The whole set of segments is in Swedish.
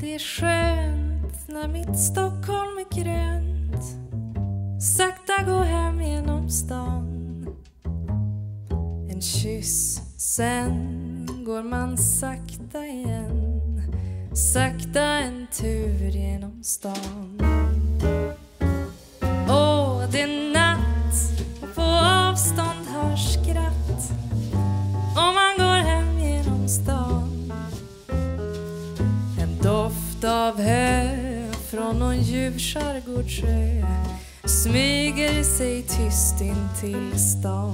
det är skönt när mitt Stockholm är grönt. Sakta gå hem genom stan. En kyss, sen går man sakta igen. Sakta en tur genom stan. Åh, det är natt och på avstånd hörs skratt. Om man går hem genom stan. En doft av hö från någon djup skärgårdsö smyger sig tyst in till stan.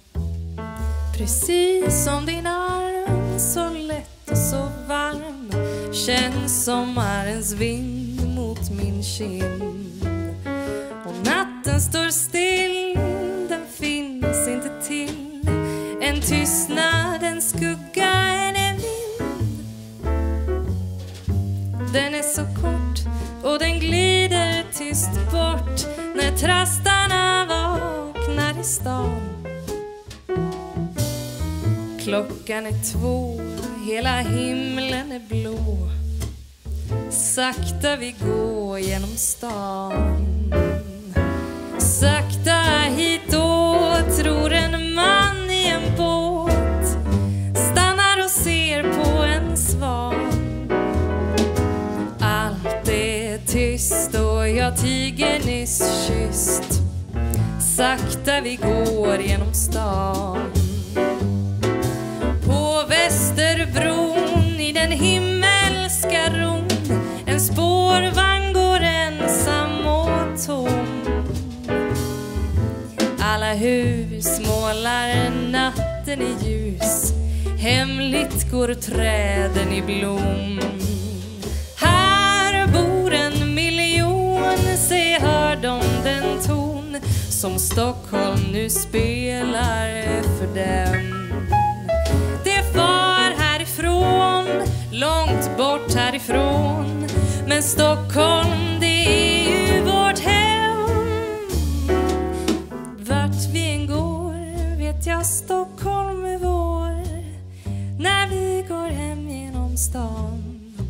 Precis som din arm, så lätt och så varm, känns sommarens vind mot min kind. Och natten står still, den finns inte till. En tystnad, en skugga, en vind. Den är så kort och den glider tyst bort när trastarna vaknar i stan. Klockan är 2, hela himlen är blå. Sakta vi går genom stan. Sakta hit och tror en man i en båt stannar och ser på en svan. Allt är tyst och jag tiger nyss kysst. Sakta vi går genom stan. På Västerbron i den himmelska ron en spårvagn går ensam och tom. Alla hus målar natten i ljus. Hemligt går träden i blom. Här bor 1 miljon, se hör de den ton som Stockholm nu spelar för dem. Det far härifrån, långt bort härifrån, men Stockholm det är ju vårt hem. Vart vi än går vet jag Stockholm är vår. När vi går hem genom stan.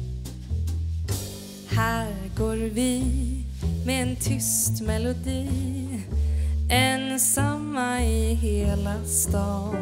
Här går vi med en tyst melodi, ensamma i hela stan.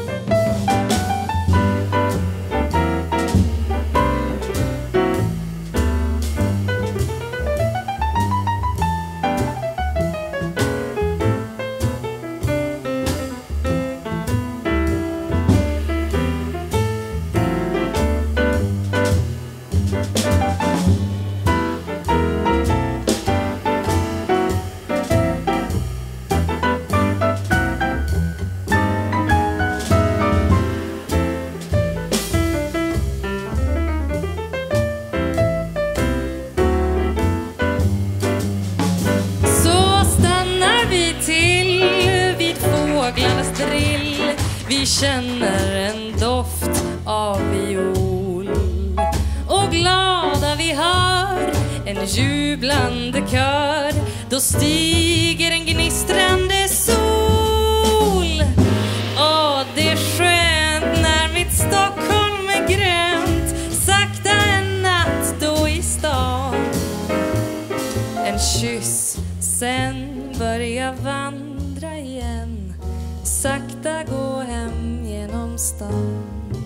Vi känner en doft av viol och glada vi hör en jublande kör. Då stiger en gnistrande sol. Åh, det är skönt när mitt Stockholm är grönt. Sakta en natt då i stan. En kyss, sen börja vandra igen. Sakta gå hem genom stan.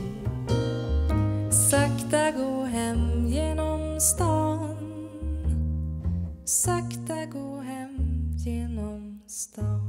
Sakta gå hem genom stan. Sakta gå hem genom stan.